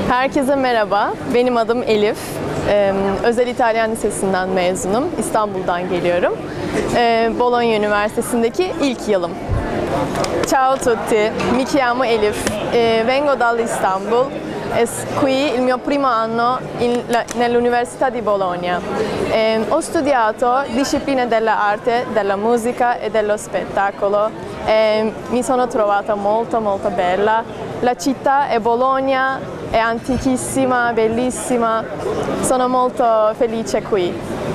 Herkese merhaba, benim adım Elif. Özel İtalyan Lisesi'nden mezunum, İstanbul'dan geliyorum. Bologna Üniversitesi'ndeki ilk yılım. Ciao a tutti, mi chiamo Elif, vengo dall'Istanbul. Qui il mio primo anno nell'Università di Bologna. Ho studiato discipline dell'arte, della musica e dello spettacolo. Mi sono trovata molto bella. La città è Bologna, è antichissima, bellissima. Sono molto felice qui.